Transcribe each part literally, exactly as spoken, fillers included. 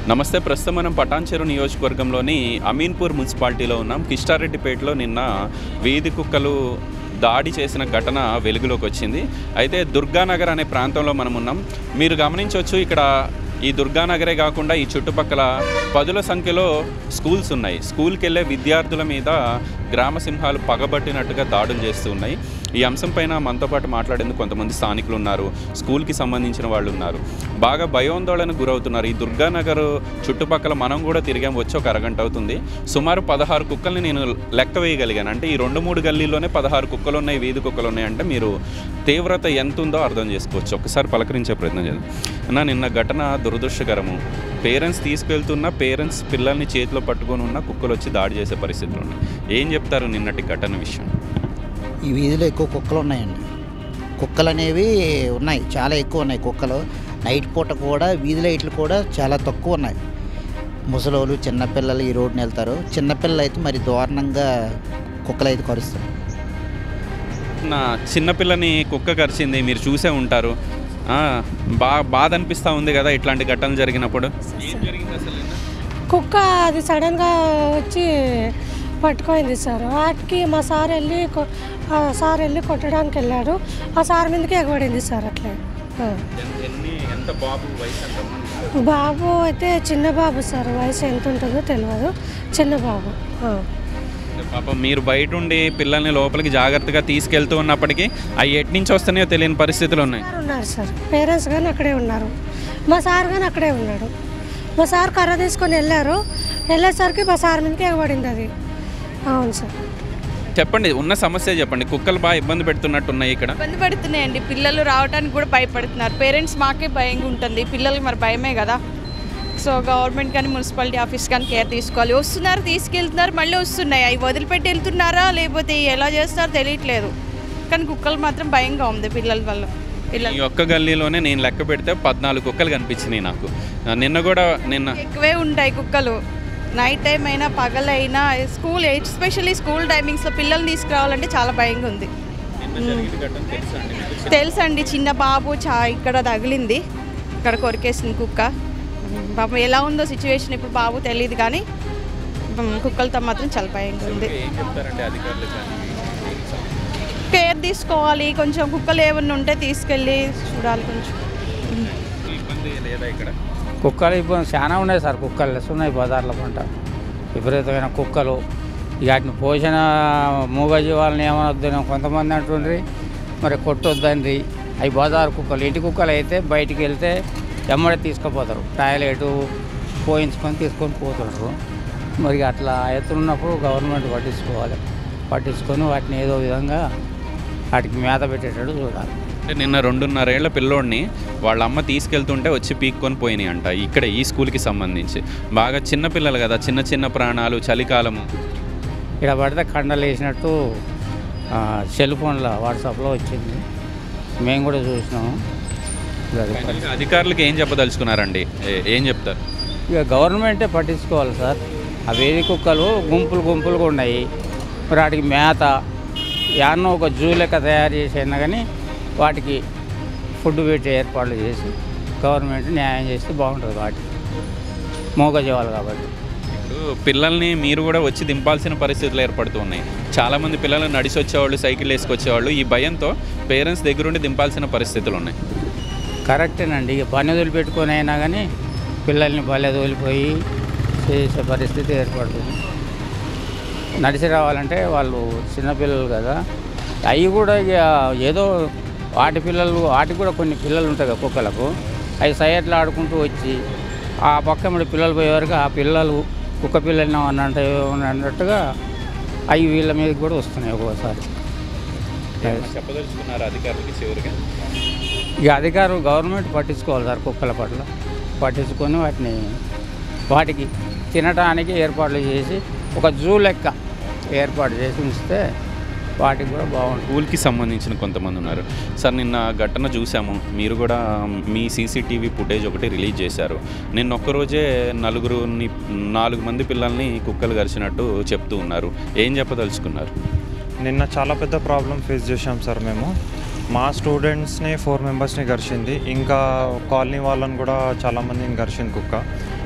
నమస్తే. ప్రస్తుతం మనం పటాన్చెరు నియోజకవర్గంలోని అమీన్పూర్ మున్సిపాలిటీలో ఉన్నాం. కిష్టారెడ్డిపేటలో నిన్న వీధి కుక్కలు దాడి చేసిన ఘటన వెలుగులోకి వచ్చింది. అయితే దుర్గానగర్ అనే ప్రాంతంలో మనం ఉన్నాం. మీరు గమనించవచ్చు, ఇక్కడ ఈ దుర్గానగరే కాకుండా ఈ చుట్టుపక్కల పదుల సంఖ్యలో స్కూల్స్ ఉన్నాయి. స్కూల్కి వెళ్ళే విద్యార్థుల మీద గ్రామ సింహాలు పగబట్టినట్టుగా దాడులు చేస్తూ ఉన్నాయి. ఈ అంశం పైన మనతో పాటు మాట్లాడేందుకు కొంతమంది స్థానికులు ఉన్నారు, స్కూల్కి సంబంధించిన వాళ్ళు ఉన్నారు. బాగా భయాందోళనకు గురవుతున్నారు. ఈ దుర్గానగర్ చుట్టుపక్కల మనం కూడా తిరిగాం, వచ్చి ఒక అరగంట అవుతుంది. సుమారు పదహారు కుక్కల్ని నేను లెక్క వేయగలిగాను. అంటే ఈ రెండు మూడు గల్లీలోనే పదహారు కుక్కలు ఉన్నాయి, వీధి కుక్కలు ఉన్నాయి. అంటే మీరు తీవ్రత ఎంత ఉందో అర్థం చేసుకోవచ్చు. ఒకసారి పలకరించే ప్రయత్నం చేద్దాం. అన్న, నిన్న ఘటన దురదృష్టకరము. పేరెంట్స్ తీసుకెళ్తున్న పేరెంట్స్ పిల్లల్ని చేతిలో పట్టుకొని ఉన్న కుక్కలు వచ్చి దాడి చేసే పరిస్థితులు ఉన్నాయి. ఏం చెప్తారు నిన్నటి ఘటన విషయం? ఈ వీధిలో ఎక్కువ కుక్కలు ఉన్నాయండి. కుక్కలు అనేవి ఉన్నాయి, చాలా ఎక్కువ ఉన్నాయి కుక్కలు. నైట్ పూట కూడా వీధి లైట్లు కూడా చాలా తక్కువ ఉన్నాయి. ముసలోళ్ళు చిన్నపిల్లలు ఈ రోడ్డుని వెళ్తారు. చిన్నపిల్లలు అయితే మరి దారుణంగా కుక్కలు అయితే కరుస్తారు. నా చిన్నపిల్లని కుక్క కరిచింది, మీరు చూసే ఉంటారు. బా బాధ అనిపిస్తూ ఉంది కదా ఇట్లాంటి ఘటనలు జరిగినప్పుడు? ఏం జరిగింది అసలు? కుక్క అది సడన్గా వచ్చి పట్టుకోయింది సార్. వాటికి మా సార్ వెళ్ళి సార్ వెళ్ళి కొట్టడానికి వెళ్ళాడు. ఆ సార్ మీదకి ఎగబడింది సార్. అట్లే బాబు అయితే చిన్న బాబు సార్, వయసు ఎంత ఉంటుందో తెలియదు, చిన్న బాబు. పాపం మీరు బయట ఉండి పిల్లల్ని లోపలికి జాగ్రత్తగా తీసుకెళ్తూ ఉన్నప్పటికీ అవి ఎటు నుంచి వస్తున్నాయో తెలియని పరిస్థితులు ఉన్నాయి. ఉన్నారు సార్, పేరెంట్స్ కానీ అక్కడే ఉన్నారు, మా సార్ కానీ అక్కడే ఉన్నాడు. మా సార్ కర్ర తీసుకొని వెళ్ళారు. వెళ్ళేసరికి మా సార్ మీదకి ఎగబడింది అది. అవును సార్. చెప్పండి, ఉన్న సమస్య చెప్పండి. కుక్కలు బాగా ఇబ్బంది పెడుతున్నట్టున్నాయి ఇక్కడ. ఇబ్బంది పడుతున్నాయండి, పిల్లలు రావడానికి కూడా భయపడుతున్నారు. పేరెంట్స్ మాకే భయంగా ఉంటుంది, పిల్లలకి మరి భయమే కదా. సో గవర్నమెంట్ కానీ మున్సిపాలిటీ ఆఫీస్ కానీ కేర్ తీసుకోవాలి. వస్తున్నారు, తీసుకెళ్తున్నారు, మళ్ళీ వస్తున్నాయి. అవి వదిలిపెట్టి వెళ్తున్నారా లేకపోతే ఎలా చేస్తారో తెలియట్లేదు. కానీ కుక్కలు మాత్రం భయంగా ఉంది పిల్లల వల్ల. ఈ ఒక్క గల్లీలోనే నేను లెక్క పెడితే పద్నాలుగు కుక్కలు కనిపించినాయి నాకు. నిన్న కూడా నిన్న ఎక్కువే ఉంటాయి కుక్కలు. నైట్ టైం అయినా పగలైనా స్కూల్ ఎస్పెషల్లీ స్కూల్ టైమింగ్స్లో పిల్లల్ని తీసుకురావాలంటే చాలా భయంగా ఉంది. తెలుసండి, చిన్న బాబు చా ఇక్కడ తగిలింది, ఇక్కడ కొరికేసింది కుక్క. పాపం ఎలా ఉందో సిచ్యువేషన్ ఇప్పుడు బాబు తెలియదు, కానీ కుక్కలతో మాత్రం చాలా భయంగా ఉంది. కేర్ తీసుకోవాలి కొంచెం. కుక్కలు ఏమన్నా ఉంటే తీసుకెళ్ళి చూడాలి కొంచెం. కుక్కలు ఇప్పుడు చాలా ఉన్నాయి సార్. కుక్కలు లెస్ ఉన్నాయి బజార్ల పంట. విపరీతమైన కుక్కలు. వాటిని పోషణ మూగజీవాలని ఏమనొద్దని కొంతమంది అంటుండ్రి, మరి కొట్టొద్దండి. అవి బజారు కుక్కలు. ఇంటి కుక్కలు అయితే బయటికి వెళ్తే ఎమ్మడే తీసుకుపోతారు, టాయిలెట్ పోయించుకొని తీసుకొని పోతుంటారు. మరి అట్లా ఎత్తున్నప్పుడు గవర్నమెంట్ పట్టించుకోవాలి. పట్టించుకొని వాటిని ఏదో విధంగా వాటికి మేత పెట్టేటట్టు చూడాలి. అంటే నిన్న రెండున్నరేళ్ల పిల్లోడిని వాళ్ళ అమ్మ తీసుకెళ్తుంటే వచ్చి పీక్కొని పోయినాయి అంట. ఇక్కడ ఈ స్కూల్కి సంబంధించి బాగా చిన్న పిల్లలు కదా, చిన్న చిన్న ప్రాణాలు, చలికాలము. ఇక్కడ పడితే కండలు వేసినట్టు సెల్ ఫోన్లో వాట్సాప్లో వచ్చింది, మేము కూడా చూసినాము. అధికారులకు ఏం చెప్పదలుచుకున్నారండి? ఏం చెప్తారు? ఇక గవర్నమెంటే పట్టించుకోవాలి సార్. ఆ వేది కుక్కలు గుంపులు గుంపులుగా ఉన్నాయి. మరి వాటికి మేత యాన్నో ఒక జూ లెక్క తయారు చేసైనా కానీ వాటికి ఫుడ్ పెట్టి ఏర్పాట్లు చేసి గవర్నమెంట్ న్యాయం చేస్తే బాగుంటుంది. వాటికి మూగజీవాలు కాబట్టి. ఇప్పుడు పిల్లల్ని మీరు కూడా వచ్చి దింపాల్సిన పరిస్థితులు ఏర్పడుతూ ఉన్నాయి. చాలామంది పిల్లలు నడిచి వచ్చేవాళ్ళు, సైకిల్ వేసుకొచ్చేవాళ్ళు. ఈ భయంతో పేరెంట్స్ దగ్గరుండి దింపాల్సిన పరిస్థితులు ఉన్నాయి. కరెక్టేనండి. ఇక పని వదిలిపెట్టుకొని అయినా కానీ పిల్లల్ని బలే వదిలిపోయి చేసే పరిస్థితి ఏర్పడుతుంది. నడిచి రావాలంటే వాళ్ళు చిన్నపిల్లలు కదా. అవి కూడా ఇక ఏదో వాటి పిల్లలు, వాటికి కూడా కొన్ని పిల్లలు ఉంటాయి కదా కుక్కలకు. అవి సైడ్లు ఆడుకుంటూ వచ్చి ఆ పక్క మీద పిల్లలు పోయేవరకు ఆ పిల్లలు కుక్క పిల్లలు అన్నంటే అన్నట్టుగా అవి వీళ్ళ మీదకి కూడా వస్తున్నాయి ఒక్కోసారి. చెప్పదలుచుకున్నారు అధికారులకి చివరిగా? ఇక అధికారులు గవర్నమెంట్ పట్టించుకోవాలి సార్. కుక్కల పట్ల పట్టించుకొని వాటిని వాటికి తినడానికి ఏర్పాట్లు చేసి ఒక జూ లెక్క ఏర్పాటు చేసి ఉంచితే వాటికి కూడా బాగుంటుంది. స్కూల్కి సంబంధించిన కొంతమంది ఉన్నారు సార్. నిన్న ఘటన చూసాము, మీరు కూడా మీ సీసీటీవీ ఫుటేజ్ ఒకటి రిలీజ్ చేశారు. నిన్న ఒక్కరోజే నలుగురుని నాలుగు మంది పిల్లల్ని కుక్కలు కరిచినట్టు చెప్తూ ఉన్నారు. ఏం చెప్పదలుచుకున్నారు? నిన్న చాలా పెద్ద ప్రాబ్లం ఫేస్ చేశాం సార్ మేము. మా స్టూడెంట్స్ని ఫోర్ మెంబర్స్ని గరిచింది, ఇంకా కాలనీ వాళ్ళని కూడా చాలామందిని గరిచింది కుక్క.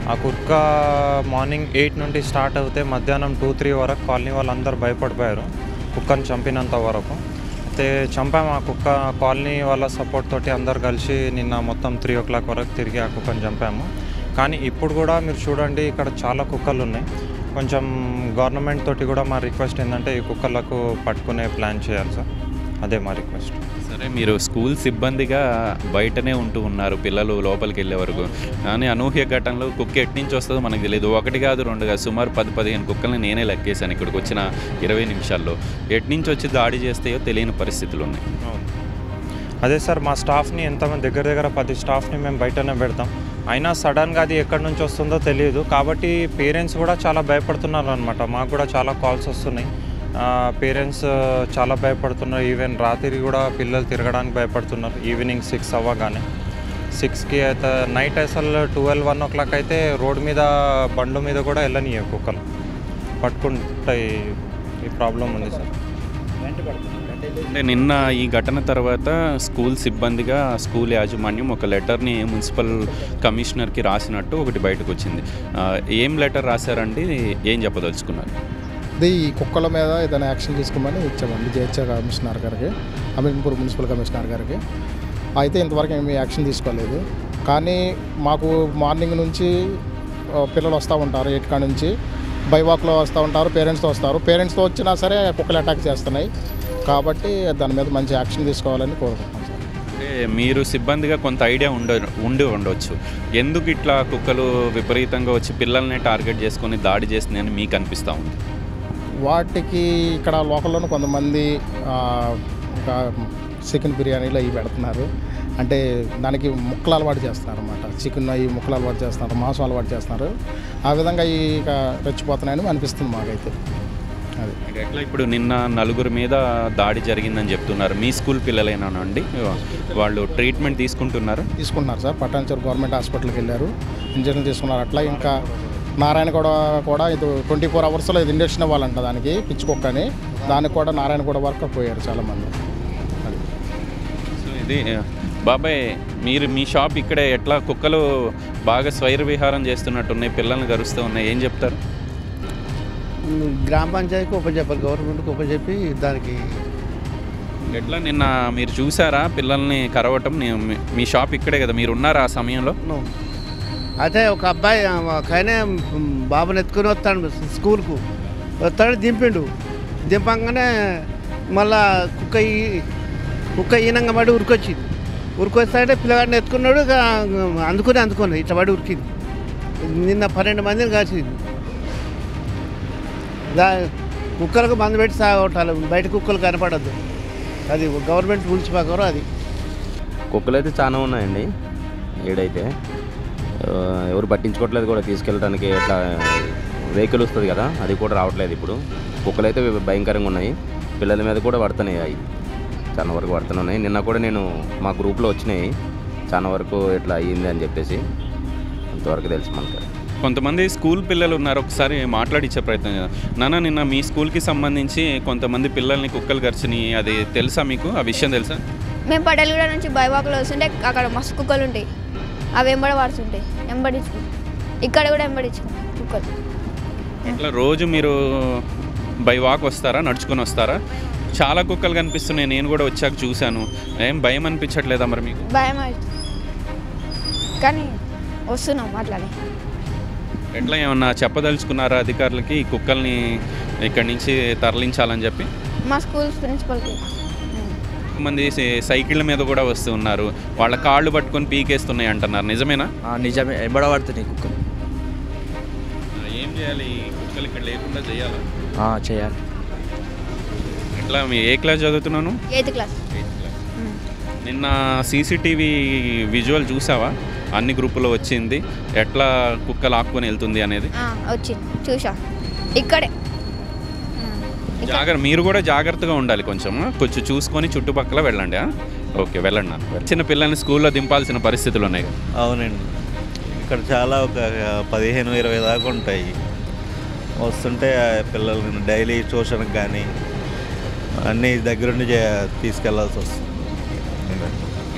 ఆ కుక్క మార్నింగ్ ఎయిట్ నుండి స్టార్ట్ అవుతే మధ్యాహ్నం టూ త్రీ వరకు కాలనీ వాళ్ళందరూ భయపడిపోయారు కుక్కను చంపినంత వరకు. అయితే చంపాము ఆ కుక్క, కాలనీ వాళ్ళ సపోర్ట్ తోటి అందరు కలిసి నిన్న మొత్తం త్రీ ఓ క్లాక్ వరకు తిరిగి ఆ కుక్కను చంపాము. కానీ ఇప్పుడు కూడా మీరు చూడండి ఇక్కడ చాలా కుక్కలు ఉన్నాయి. కొంచెం గవర్నమెంట్ తోటి కూడా మా రిక్వెస్ట్ ఏంటంటే ఈ కుక్కలకు పట్టుకునే ప్లాన్ చేయాలి సార్, అదే మా రిక్వెస్ట్. సరే, మీరు స్కూల్ సిబ్బందిగా బయటనే ఉంటూ ఉన్నారు పిల్లలు లోపలికి వెళ్ళే వరకు, కానీ అనూహ్య ఘటనలో కుక్క ఎటు నుంచి వస్తుందో మనకు తెలియదు. ఒకటి కాదు రెండు కాదు, సుమారు పది పదిహేను కుక్కల్ని నేనే లెక్కేశాను ఇక్కడికి వచ్చిన ఇరవై నిమిషాల్లో. ఎటు నుంచి వచ్చి దాడి చేస్తాయో తెలియని పరిస్థితులు ఉన్నాయి. అదే సార్, మా స్టాఫ్ని ఎంతమంది దగ్గర దగ్గర పది స్టాఫ్ని మేము బయటనే పెడతాం, అయినా సడన్గా అది ఎక్కడి నుంచి వస్తుందో తెలియదు. కాబట్టి పేరెంట్స్ కూడా చాలా భయపడుతున్నారు అనమాట. మాకు కూడా చాలా కాల్స్ వస్తున్నాయి, పేరెంట్స్ చాలా భయపడుతున్నారు. ఈవెన్ రాత్రి కూడా పిల్లలు తిరగడానికి భయపడుతున్నారు. ఈవినింగ్ సిక్స్ అవ్వగానే సిక్స్కి అయితే నైట్ అసలు ట్వెల్వ్ వన్ ఓ క్లాక్ అయితే రోడ్ మీద బండ్ల మీద కూడా వెళ్ళనియవు కుక్కలు, పట్టుకుంటాయి. ఈ ప్రాబ్లం ఉంది సార్. అంటే నిన్న ఈ ఘటన తర్వాత స్కూల్ సిబ్బందిగా స్కూల్ యాజమాన్యం ఒక లెటర్ని మున్సిపల్ కమిషనర్కి రాసినట్టు ఒకటి బయటకు వచ్చింది. ఏం లెటర్ రాశారండి, ఏం చెప్పదలుచుకున్నారు? ఇది ఈ కుక్కల మీద ఏదైనా యాక్షన్ తీసుకోమని ఇచ్చామండి జిహెచ్ కమిషనర్ గారికి, అమీన్పూర్ మున్సిపల్ కమిషనర్ గారికి. అయితే ఇంతవరకు ఏమీ యాక్షన్ తీసుకోలేదు. కానీ మాకు మార్నింగ్ నుంచి పిల్లలు వస్తూ ఉంటారు, ఎయిట్ కాడ నుంచి బైవాక్లో వస్తూ ఉంటారు, పేరెంట్స్తో వస్తారు. పేరెంట్స్తో వచ్చినా సరే కుక్కలు అటాక్ చేస్తున్నాయి. కాబట్టి దాని మీద మంచి యాక్షన్ తీసుకోవాలని కోరుకుంటున్నాం సార్. అంటే మీరు సిబ్బందిగా కొంత ఐడియా ఉండ ఉండి ఉండవచ్చు, ఎందుకు ఇట్లా కుక్కలు విపరీతంగా వచ్చి పిల్లల్ని టార్గెట్ చేసుకొని దాడి చేస్తున్నాయని మీకు అనిపిస్తూ ఉంది? వాటికి ఇక్కడ లోకల్లోనూ కొంతమంది ఒక చికెన్ బిర్యానీలో ఇవి పెడుతున్నారు. అంటే దానికి ముక్కలు అలవాటు చేస్తున్నారు అన్నమాట. చికెన్ అవి ముక్కలు అలవాటు చేస్తున్నారు, మాంసం అలవాటు చేస్తున్నారు. ఆ విధంగా ఇక రెచ్చిపోతున్నాయని అనిపిస్తుంది మాకైతే. అది ఎట్లా ఇప్పుడు నిన్న నలుగురు మీద దాడి జరిగిందని చెప్తున్నారు. మీ స్కూల్ పిల్లలేనా అండి? వాళ్ళు ట్రీట్మెంట్ తీసుకుంటున్నారు తీసుకుంటున్నారు సార్. పట్టాంచూరు గవర్నమెంట్ హాస్పిటల్కి వెళ్ళారు, ఇంజక్షన్ తీసుకున్నారు. అట్లా ఇంకా నారాయణ కూడా కూడా ఇది ట్వంటీ ఫోర్ అవర్స్లో ఇది ఇంజక్షన్ ఇవ్వాలంట దానికి, పిచ్చి కుక్క అని. దానికి కూడా నారాయణ కూడా వరకు పోయారు చాలామంది. అది సో ఇది బాబాయ్, మీరు మీ షాప్ ఇక్కడే ఎట్లా కుక్కలు బాగా స్వైర విహారం చేస్తున్నట్టున్నాయి, పిల్లల్ని గరుస్తూ ఉన్నాయి, ఏం చెప్తారు? గ్రామ పంచాయతీకి ఉపజెప్పాలి, గవర్నమెంట్కి ఉపజెప్పి దానికి. ఎట్లా నిన్న మీరు చూసారా పిల్లల్ని కరవటం? మీ షాప్ ఇక్కడే కదా, మీరు ఉన్నారా ఆ సమయంలో? అయితే ఒక అబ్బాయి ఒక ఆయన బాబుని ఎత్తుకుని వస్తాడు స్కూల్కు, వస్తాడు దింపిండు. దింపంగానే మళ్ళా కుక్క కుక్క ఈనంగా పడి ఉరికొచ్చింది. ఉరికొస్తాడే పిల్లగాడిని ఎత్తుకున్నాడు, అందుకుని అందుకుని ఇట్లా పడి ఉరికింది. నిన్న పన్నెండు మందిని కాసింది. దా కుక్కలకు మందు పెట్టి సాగొట్టాలి, బయట కుక్కలు కనపడద్దు. అది గవర్నమెంట్ రూల్స్ ప్రకారం అది. కుక్కలు అయితే చాలా ఉన్నాయండి ఏడైతే, ఎవరు పట్టించుకోవట్లేదు కూడా. తీసుకెళ్ళడానికి ఎట్లా వెహికల్ వస్తుంది కదా, అది కూడా రావట్లేదు ఇప్పుడు. కుక్కలు అయితే భయంకరంగా ఉన్నాయి, పిల్లల మీద కూడా పడుతున్నాయి. అవి చాలా వరకు పడుతూనే ఉన్నాయి. నిన్న కూడా నేను మా గ్రూప్లో వచ్చినాయి, చాలా వరకు ఇట్లా అయ్యింది అని చెప్పేసి అంతవరకు తెలుసు మనకు. కొంతమంది స్కూల్ పిల్లలు ఉన్నారు, ఒకసారి మాట్లాడించే ప్రయత్నం చేద్దాం. నాన్న, నిన్న మీ స్కూల్కి సంబంధించి కొంతమంది పిల్లల్ని కుక్కలు గరిచినాయి, అది తెలుసా మీకు? ఆ విషయం తెలుసా? మేము పడలగూడ నుంచి బైవాక్లో వస్తుంటే అక్కడ మస్తు కుక్కలు ఉంటాయి, అవి ఎంబడ పడుతుంటాయి, ఎంబడించుకు ఇక్కడ కూడా ఎంబడించుకు కుక్కలు. ఇట్లా రోజు మీరు బై వాక్ వస్తారా, నడుచుకొని వస్తారా? చాలా కుక్కలు కనిపిస్తున్నాయి, నేను కూడా వచ్చాక చూశాను. ఏం భయం అనిపించట్లేదా మరి మీకు? భయం అవుతుంది కానీ వస్తున్నాం మాట్లాడి. ఎట్లా ఏమన్నా చెప్పదలుచుకున్నారా అధికారులకి ఈ కుక్కల్ని ఇక్కడి నుంచి తరలించాలని చెప్పి? మా స్కూల్ ప్రిన్సిపల్కి మంది సైకిళ్ళ మీద కూడా వస్తూ ఉన్నారు, వాళ్ళ కాళ్ళు పట్టుకొని పీకేస్తున్నాయి అంటున్నారు, నిజమేనా? నిజమే, ఎంబడబడుతున్నాయి కుక్కలు. ఏం చేయాలి? ఈ కుక్కలు ఇక్కడ లేకుండా చేయాలా? చేయాలి. ఎట్లా మీ ఏ క్లాస్ చదువుతున్నాను? Eighth class. నిన్న సీసీటీవీ విజువల్ చూసావా? అన్ని గ్రూపులో వచ్చింది, ఎట్లా కుక్క లాక్కొని వెళ్తుంది అనేది వచ్చింది, చూసా. ఇక్కడే జాగ్రత్త, మీరు కూడా జాగ్రత్తగా ఉండాలి, కొంచెం కొంచెం చూసుకొని చుట్టుపక్కల వెళ్ళండి. ఓకే, వెళ్ళండి అన్న. చిన్న పిల్లల్ని స్కూల్లో దింపాల్సిన పరిస్థితులు ఉన్నాయి కదా? అవునండి, ఇక్కడ చాలా ఒక పదిహేను ఇరవై దాకా ఉంటాయి. వస్తుంటే పిల్లల్ని డైలీ ట్యూషన్కి కానీ అన్నీ దగ్గరుండి తీసుకెళ్లాల్సి వస్తుంది. మీరు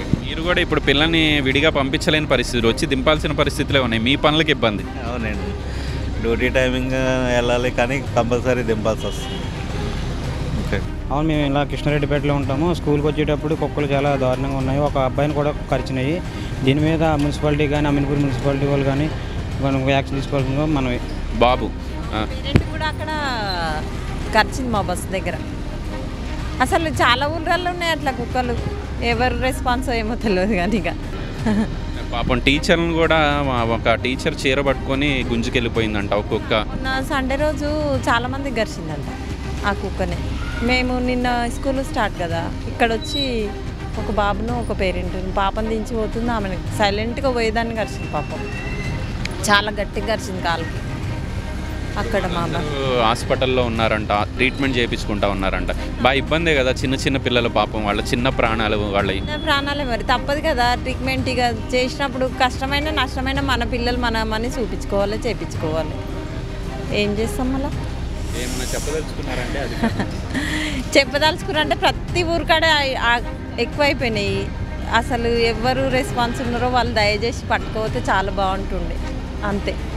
కూడా ఇప్పుడు పిల్లల్ని విడిగా పంపించలేని పరిస్థితులు వచ్చి దింపాల్సిన పరిస్థితులే ఉన్నాయి. మీ పనులకు ఇబ్బంది. అవునండి, డ్యూటీ టైమింగ్ వెళ్ళాలి కానీ కంపల్సరీ దింపాల్సి వస్తుంది. ఓకే. అవును, మేము ఇలా కృష్ణారెడ్డిపేటలో ఉంటాము. స్కూల్కి వచ్చేటప్పుడు కుక్కలు చాలా దారుణంగా ఉన్నాయి. ఒక అబ్బాయిని కూడా కరిచినాయి. దీని మీద మున్సిపాలిటీ కానీ అమీన్పూర్ మున్సిపాలిటీ వాళ్ళు కానీ మనం యాక్షన్ తీసుకోవాల్సిందిగా మనం బాబు పేరెంట్ కూడా అక్కడ ఖర్చింది మా బస్సు దగ్గర. అసలు చాలా ఊళ్ళల్లో ఉన్నాయి అట్లా కుక్కలు. ఎవరు రెస్పాన్స్ ఏమో తెలియదు కానీ ఇక పాపం టీచర్ని కూడా ఒక టీచర్ చీర పట్టుకొని గుంజుకెళ్ళిపోయిందంట ఒక కుక్క. మొన్న సండే రోజు చాలామంది గరిచిందంట ఆ కుక్కనే. మేము నిన్న స్కూల్ స్టార్ట్ కదా, ఇక్కడ వచ్చి ఒక బాబును ఒక పేరెంట్ పాపను దించి పోతుంది. ఆమెను సైలెంట్గా పోయేదాన్ని గరిచింది పాపం. చాలా గట్టిగా గరిచింది కాలుకి. అక్కడ మా హాస్పిటల్లో ఉన్నారంట, ట్రీట్మెంట్ చేయించుకుంటా ఉన్నారంట. బాగా ఇబ్బందే కదా చిన్న చిన్న పిల్లలు పాపం, వాళ్ళ చిన్న ప్రాణాలు వాళ్ళ చిన్న ప్రాణాలే మరి తప్పదు కదా. ట్రీట్మెంట్ ఇక చేసినప్పుడు కష్టమైన నష్టమైన మన పిల్లలు మనమని చూపించుకోవాలి, చేయించుకోవాలి. ఏం చేస్తాం మళ్ళీ? ఏమన్నా చెప్పదలుచుకున్నారంటే అది చెప్పదలుచుకున్నారంటే ప్రతి ఊరికాడ ఎక్కువైపోయినాయి. అసలు ఎవరు రెస్పాన్స్ ఉన్నారో వాళ్ళు దయచేసి పట్టుకోతే చాలా బాగుంటుండే. అంతే.